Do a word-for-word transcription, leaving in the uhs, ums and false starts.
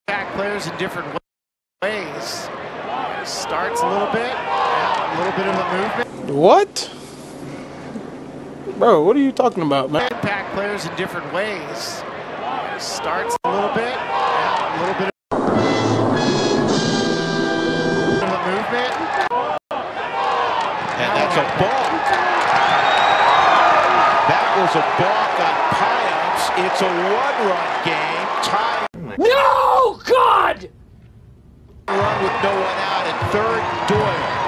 Back players in different ways. Starts a little bit, yeah, a little bit of a movement. What? Bro, what are you talking about, man? Impact players in different ways. Starts a little bit, yeah, a little bit of a movement. And that's a balk. That was a balk on Payamps. It's a one-run game. Tie. No, God! Run with no one out at third, Doyle.